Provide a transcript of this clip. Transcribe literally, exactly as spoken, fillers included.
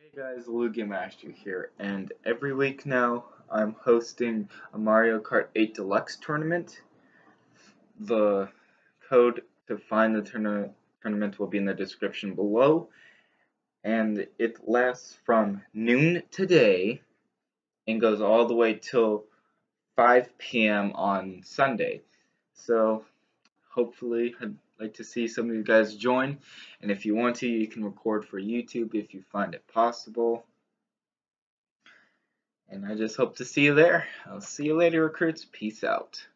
Hey guys, Lugiamaster here, and every week now I'm hosting a Mario Kart eight Deluxe tournament. The code to find the tourna tournament will be in the description below, and it lasts from noon today and goes all the way till five p m on Sunday. So hopefully I'd like to see some of you guys join, and if you want to, you can record for YouTube if you find it possible. And I just hope to see you there. I'll see you later, recruits. Peace out.